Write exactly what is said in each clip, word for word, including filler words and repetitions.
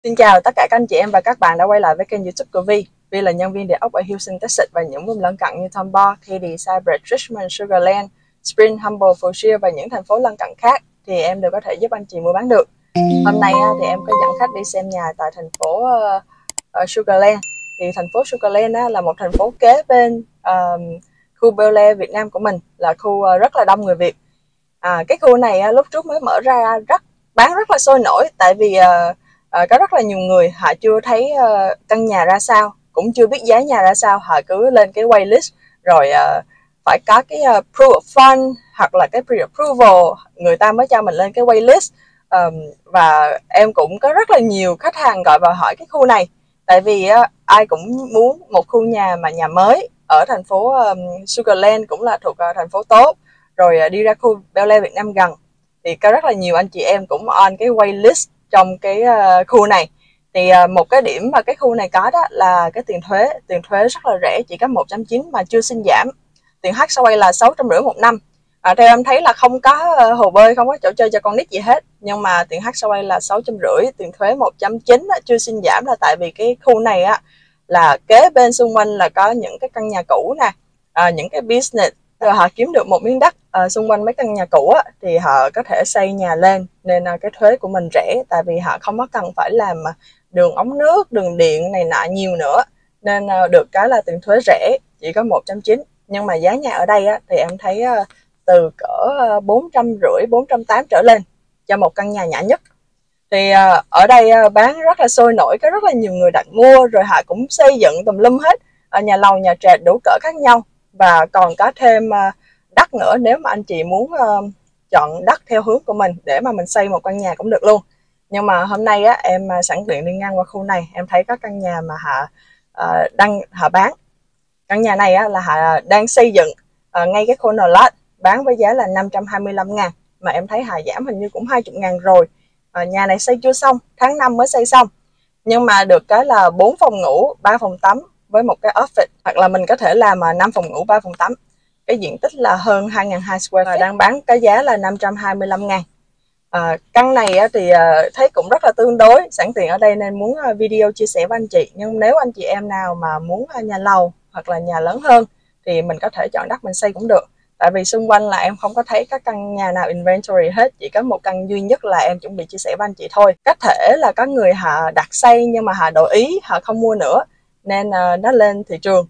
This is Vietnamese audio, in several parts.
Xin chào tất cả các anh chị em và các bạn đã quay lại với kênh YouTube của Vi. Vi là nhân viên địa ốc ở Houston, Texas và những vùng lân cận như Tomball, Katy, Cypress, Richmond, Sugar Land, Spring, Humble, Fauquier và những thành phố lân cận khác thì em đều có thể giúp anh chị mua bán được. Hôm nay thì em có dẫn khách đi xem nhà tại thành phố uh, Sugar Land. Thì thành phố Sugar Land là một thành phố kế bên uh, khu Bel Air Việt Nam của mình, là khu rất là đông người Việt. À, cái khu này lúc trước mới mở ra rất bán rất là sôi nổi, tại vì uh, À, có rất là nhiều người họ chưa thấy uh, căn nhà ra sao, cũng chưa biết giá nhà ra sao, họ cứ lên cái waitlist rồi uh, phải có cái uh, proof of fund hoặc là cái pre-approval người ta mới cho mình lên cái waitlist. Um, và em cũng có rất là nhiều khách hàng gọi vào hỏi cái khu này, tại vì uh, ai cũng muốn một khu nhà mà nhà mới ở thành phố um, Sugar Land, cũng là thuộc uh, thành phố tốt, rồi uh, đi ra khu Bel Air Việt Nam gần, thì có rất là nhiều anh chị em cũng on cái waitlist trong cái uh, khu này. Thì uh, một cái điểm mà cái khu này có đó là cái tiền thuế tiền thuế rất là rẻ, chỉ có một trăm chín mươi mà chưa xin giảm. Tiền hát xê a là sáu trăm rưỡi một năm. À, theo em thấy là không có uh, hồ bơi, không có chỗ chơi cho con nít gì hết, nhưng mà tiền hát xê a là sáu trăm rưỡi, tiền thuế một trăm chín mươi chưa xin giảm, là tại vì cái khu này á là kế bên xung quanh là có những cái căn nhà cũ nè, à, những cái business, rồi họ kiếm được một miếng đất à, xung quanh mấy căn nhà cũ á, thì họ có thể xây nhà lên, nên à, cái thuế của mình rẻ, tại vì họ không có cần phải làm đường ống nước, đường điện này nọ nhiều nữa, nên à, được cái là tiền thuế rẻ, chỉ có một trăm chín mươi. Nhưng mà giá nhà ở đây á, thì em thấy à, từ cỡ bốn trăm rưỡi, bốn trăm tám trở lên cho một căn nhà nhỏ nhất. Thì à, ở đây à, bán rất là sôi nổi, có rất là nhiều người đặt mua, rồi họ cũng xây dựng tùm lum hết, à, nhà lầu, nhà trệt đủ cỡ khác nhau, và còn có thêm uh, đất nữa, nếu mà anh chị muốn uh, chọn đất theo hướng của mình để mà mình xây một căn nhà cũng được luôn. Nhưng mà hôm nay á, em uh, sẵn tiện đi ngang qua khu này, em thấy có căn nhà mà họ uh, đang họ bán. Căn nhà này á, là họ đang xây dựng uh, ngay cái corner lot, bán với giá là năm trăm hai mươi lăm ngàn, mà em thấy họ giảm hình như cũng hai mươi ngàn rồi. Uh, nhà này xây chưa xong, tháng năm mới xây xong, nhưng mà được cái là bốn phòng ngủ, ba phòng tắm với một cái office, hoặc là mình có thể làm năm phòng ngủ, ba phòng tắm. Cái diện tích là hơn hai nghìn hai trăm square feet, đang bán cái giá là năm trăm hai mươi lăm ngàn. À, căn này thì thấy cũng rất là tương đối, sẵn tiện ở đây nên muốn video chia sẻ với anh chị. Nhưng nếu anh chị em nào mà muốn nhà lầu hoặc là nhà lớn hơn thì mình có thể chọn đất mình xây cũng được. Tại vì xung quanh là em không có thấy các căn nhà nào inventory hết, chỉ có một căn duy nhất là em chuẩn bị chia sẻ với anh chị thôi. Có thể là có người họ đặt xây nhưng mà họ đổi ý, họ không mua nữa, nên uh, nó lên thị trường.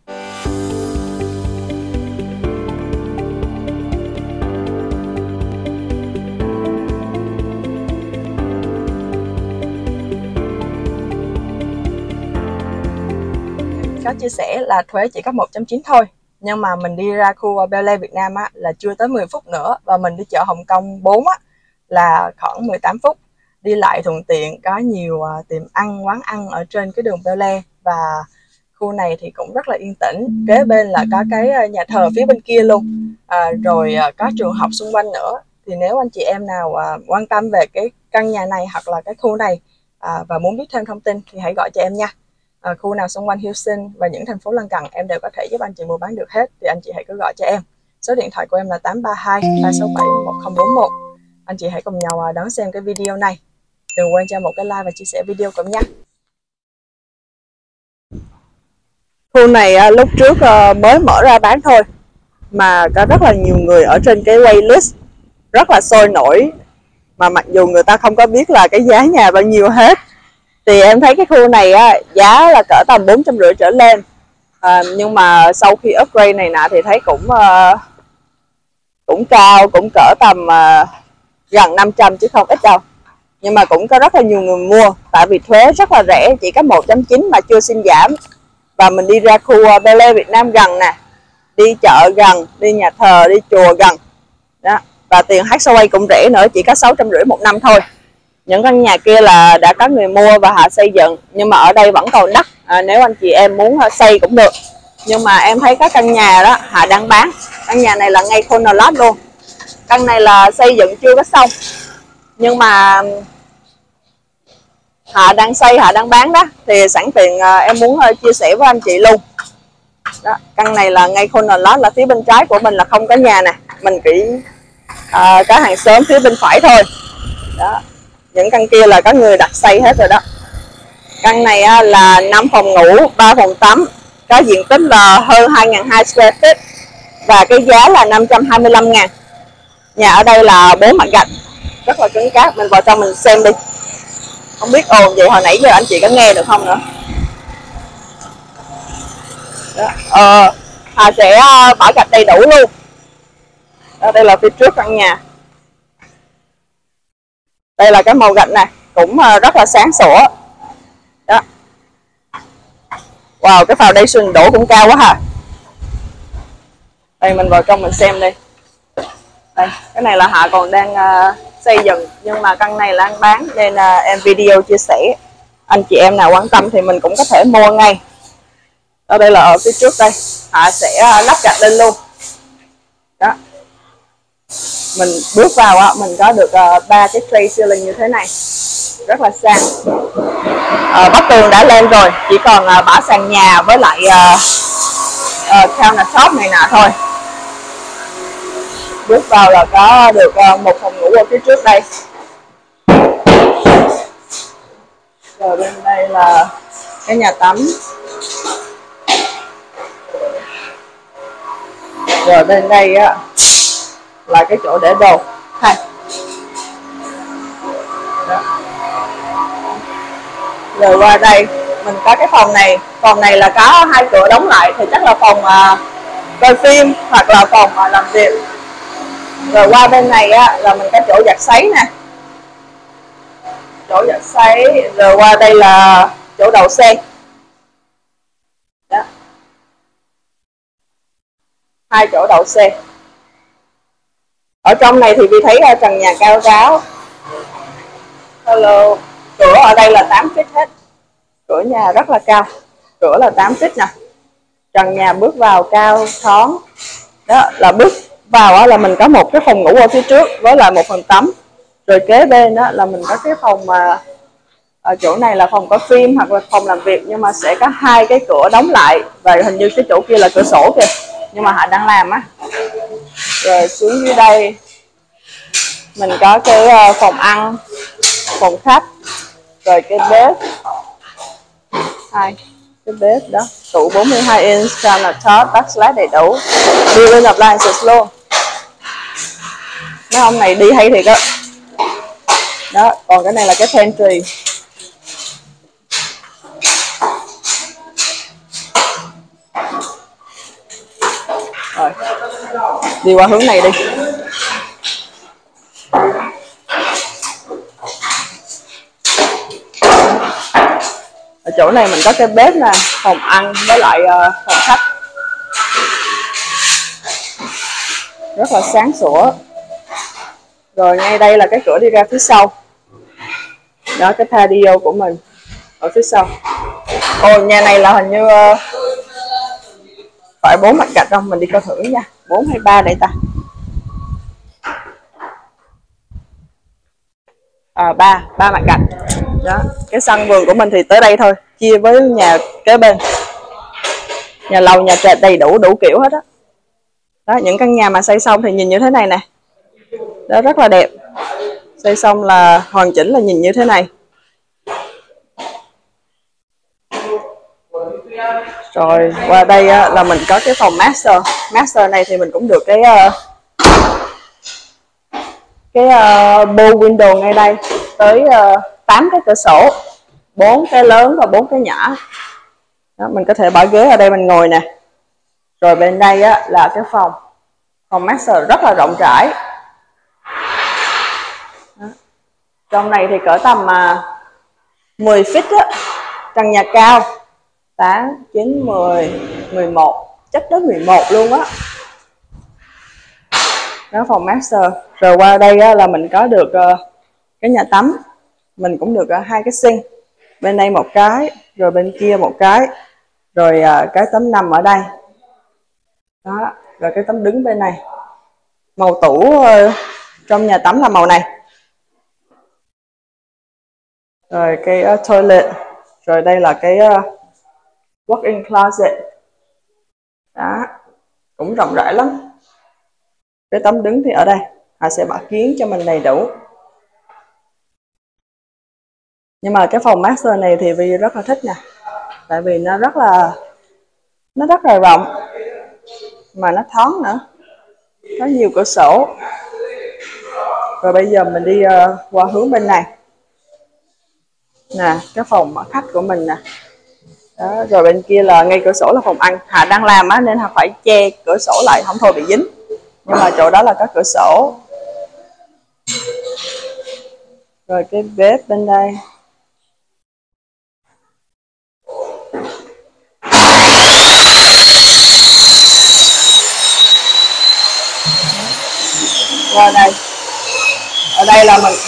Có chia sẻ là thuế chỉ có một trăm chín mươi thôi, nhưng mà mình đi ra khu Bel Air Việt Nam á, là chưa tới mười phút nữa, và mình đi chợ Hồng Kông bốn á, là khoảng mười tám phút. Đi lại thuận tiện, có nhiều uh, tiệm ăn, quán ăn ở trên cái đường Bel Air, và khu này thì cũng rất là yên tĩnh. Kế bên là có cái nhà thờ phía bên kia luôn, à, rồi à, có trường học xung quanh nữa. Thì nếu anh chị em nào à, quan tâm về cái căn nhà này hoặc là cái khu này à, và muốn biết thêm thông tin thì hãy gọi cho em nha. À, khu nào xung quanh Houston và những thành phố lân cận em đều có thể giúp anh chị mua bán được hết, thì anh chị hãy cứ gọi cho em. Số điện thoại của em là tám ba hai, ba sáu bảy, một không bốn một. Anh chị hãy cùng nhau đón xem cái video này. Đừng quên cho một cái like và chia sẻ video của em nha. Khu này lúc trước mới mở ra bán thôi mà có rất là nhiều người ở trên cái waitlist, rất là sôi nổi, mà mặc dù người ta không có biết là cái giá nhà bao nhiêu hết. Thì em thấy cái khu này á, giá là cỡ tầm bốn trăm rưỡi trở lên, à, nhưng mà sau khi upgrade này nọ thì thấy cũng uh, cũng cao, cũng cỡ tầm uh, gần năm trăm chứ không ít đâu. Nhưng mà cũng có rất là nhiều người mua, tại vì thuế rất là rẻ, chỉ có một trăm chín mươi mà chưa xin giảm. Và mình đi ra khu Bel Air Việt Nam gần nè, đi chợ gần, đi nhà thờ, đi chùa gần đó. Và tiền hát xê a cũng rẻ nữa, chỉ có sáu trăm rưỡi một năm thôi. Những căn nhà kia là đã có người mua và họ xây dựng, nhưng mà ở đây vẫn còn đất, à, nếu anh chị em muốn xây cũng được. Nhưng mà em thấy các căn nhà đó họ đang bán. Căn nhà này là ngay corner lot luôn. Căn này là xây dựng chưa có xong, nhưng mà họ đang xây, họ đang bán đó, thì sẵn tiện à, em muốn uh, chia sẻ với anh chị luôn đó. Căn này là ngay corner lot, là phía bên trái của mình là không có nhà nè, mình chỉ uh, có hàng xóm phía bên phải thôi đó. Những căn kia là có người đặt xây hết rồi đó. Căn này á, là năm phòng ngủ, ba phòng tắm, có diện tích là hơn hai nghìn hai trăm square feet và cái giá là năm trăm hai mươi lăm ngàn. Nhà ở đây là bốn mặt gạch, rất là cứng cáp. Mình vào trong mình xem đi. Không biết ồn vậy hồi nãy giờ anh chị có nghe được không nữa. Đó. Ờ, Hà sẽ bỏ gạch đầy đủ luôn. Đó, đây là phía trước căn nhà. Đây là cái màu gạch này, cũng rất là sáng sủa. Đó. Wow, cái foundation đổ cũng cao quá ha. Đây mình vào trong mình xem đi. Đây, cái này là Hạ còn đang uh, xây dựng, nhưng mà căn này là đang bán nên uh, em video chia sẻ. Anh chị em nào quan tâm thì mình cũng có thể mua ngay. Ở đây là ở phía trước đây, Hạ sẽ uh, lắp gạch lên luôn. Đó. Mình bước vào á, mình có được ba uh, cái tray ceiling như thế này, rất là sang. Uh, vách tường đã lên rồi, chỉ còn uh, bả sàn nhà với lại uh, uh, countertop này nọ thôi. Bước vào là có được một phòng ngủ ở phía trước đây. Rồi bên đây là cái nhà tắm. Rồi bên đây á là cái chỗ để đồ. Hai. Rồi qua đây mình có cái phòng này. Phòng này là có hai cửa đóng lại thì chắc là phòng uh, coi phim hoặc là phòng uh, làm việc. Rồi qua bên này á, là mình có chỗ giặt sấy nè, chỗ giặt sấy. Rồi qua đây là chỗ đậu xe. Đó. Hai chỗ đậu xe. Ở trong này thì Vi thấy trần nhà cao ráo. Hello. Cửa ở đây là tám feet hết. Cửa nhà rất là cao. Cửa là tám feet nè. Trần nhà bước vào cao thoáng. Đó là bước vào là mình có một cái phòng ngủ ở phía trước với lại một phần tắm. Rồi kế bên đó là mình có cái phòng mà ở chỗ này là phòng có phim hoặc là phòng làm việc, nhưng mà sẽ có hai cái cửa đóng lại và hình như cái chỗ kia là cửa sổ kìa, nhưng mà họ đang làm á. Rồi xuống dưới đây mình có cái phòng ăn, phòng khách, rồi cái bếp, hai cái bếp đó, tủ bốn mươi hai inch, countertop, backsplash đầy đủ, built-in appliances luôn. Mấy ông này đi hay thiệt á. Đó, còn cái này là cái pantry. Rồi, đi qua hướng này đi. Ở chỗ này mình có cái bếp nè, phòng ăn với lại uh, phòng khách. Rất là sáng sủa. Rồi ngay đây là cái cửa đi ra phía sau. Đó, cái patio của mình ở phía sau. Ồ, nhà này là hình như uh, phải bốn mặt gạch không? Mình đi coi thử nha. Bốn hay ba đây ta? À, ba, ba mặt gạch. Đó, cái sân vườn của mình thì tới đây thôi, chia với nhà kế bên. Nhà lầu, nhà trệt đầy đủ, đủ kiểu hết á. Đó. Đó, những căn nhà mà xây xong thì nhìn như thế này nè. Đó, rất là đẹp. Xây xong là hoàn chỉnh là nhìn như thế này. Rồi qua đây á, là mình có cái phòng master. Master này thì mình cũng được cái uh, cái uh, bow window ngay đây, tới uh, tám cái cửa sổ, bốn cái lớn và bốn cái nhỏ. Đó, mình có thể bỏ ghế ở đây mình ngồi nè. Rồi bên đây á, là cái phòng phòng master rất là rộng rãi. Đó. Trong này thì cỡ tầm uh, mười feet á, căn nhà cao, tám, chín, mười, mười một, chắc tới mười một luôn á. Đó, phòng master. Rồi qua đây á, là mình có được uh, cái nhà tắm. Mình cũng được uh, hai cái sink. Bên đây một cái, rồi bên kia một cái. Rồi uh, cái tấm nằm ở đây. Đó, rồi cái tấm đứng bên này. Màu tủ uh, trong nhà tắm là màu này. Rồi cái uh, toilet. Rồi đây là cái uh, walk-in closet. Đó, cũng rộng rãi lắm. Cái tấm đứng thì ở đây, Hà sẽ bỏ kiến cho mình đầy đủ. Nhưng mà cái phòng master này thì Vi rất là thích nè, tại vì nó rất là nó rất là rộng mà nó thoáng nữa, có nhiều cửa sổ. Rồi bây giờ mình đi uh, qua hướng bên này nè, cái phòng khách của mình nè. Đó, rồi bên kia là ngay cửa sổ là phòng ăn. Hà đang làm á nên Hà phải che cửa sổ lại không thôi bị dính, nhưng mà chỗ đó là có cửa sổ. Rồi cái bếp bên đây. Rồi đây, ở đây là mình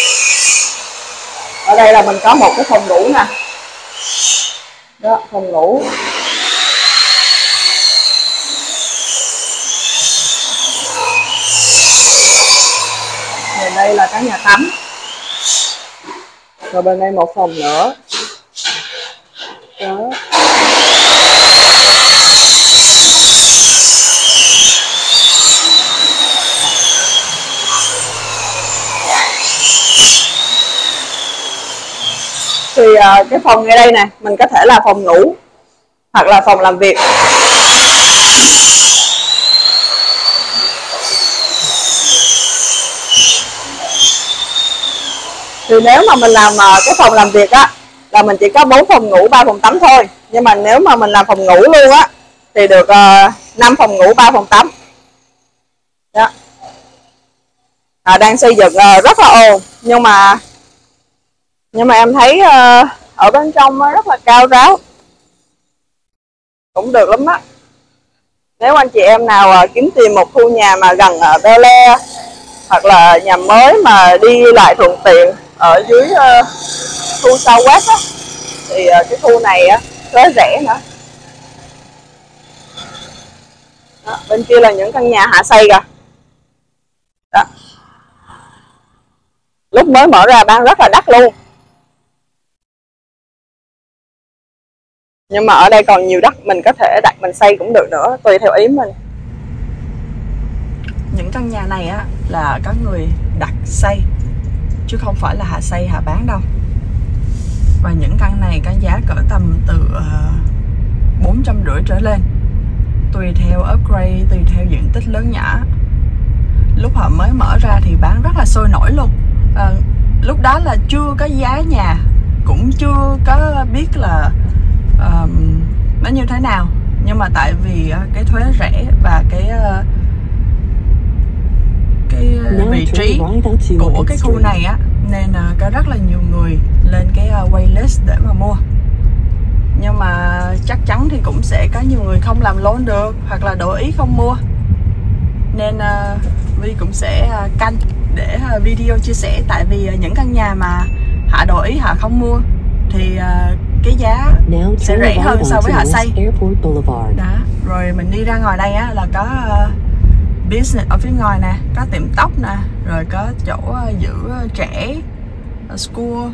ở đây là mình có một cái phòng ngủ nè. Đó, phòng ngủ. Rồi đây là cái nhà tắm. Rồi bên đây một phòng nữa. Đó. Thì uh, cái phòng ngay đây nè, mình có thể là phòng ngủ hoặc là phòng làm việc. Thì nếu mà mình làm uh, cái phòng làm việc á là mình chỉ có bốn phòng ngủ, ba phòng tắm thôi. Nhưng mà nếu mà mình làm phòng ngủ luôn á thì được uh, năm phòng ngủ, ba phòng tắm. Đó. À, đang xây dựng uh, rất là ồn, nhưng mà nhưng mà em thấy uh, ở bên trong rất là cao ráo, cũng được lắm á. Nếu anh chị em nào uh, kiếm tìm một khu nhà mà gần uh, Bel Air hoặc là nhà mới mà đi lại thuận tiện ở dưới uh, khu South West á, thì uh, cái khu này á rất rẻ nữa. Đó, bên kia là những căn nhà hạ xây kìa. Đó. Lúc mới mở ra bán rất là đắt luôn. Nhưng mà ở đây còn nhiều đất, mình có thể đặt mình xây cũng được nữa, tùy theo ý mình. Những căn nhà này á là có người đặt xây, chứ không phải là Hà xây Hà bán đâu. Và những căn này có giá cỡ tầm từ bốn trăm rưỡi trở lên, tùy theo upgrade, tùy theo diện tích lớn nhỏ. Lúc họ mới mở ra thì bán rất là sôi nổi luôn. À, lúc đó là chưa có giá nhà, cũng chưa có biết là uh, nó như thế nào. Nhưng mà tại vì uh, cái thuế rẻ và cái uh, cái vị trí của cái khu này á, nên uh, có rất là nhiều người lên cái uh, waitlist để mà mua. Nhưng mà chắc chắn thì cũng sẽ có nhiều người không làm loan được, hoặc là đổi ý không mua. Nên uh, Vi cũng sẽ uh, canh để uh, video chia sẻ. Tại vì uh, những căn nhà mà họ đổi ý họ không mua thì uh, cái giá sẽ rẻ hơn so với họ xây. Đó. Rồi mình đi ra ngoài đây á là có uh, business ở phía ngoài nè, có tiệm tóc nè, rồi có chỗ uh, giữ uh, trẻ, uh, school.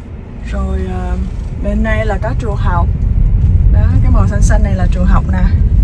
Rồi uh, bên đây là có trường học. Đó, cái màu xanh xanh này là trường học nè.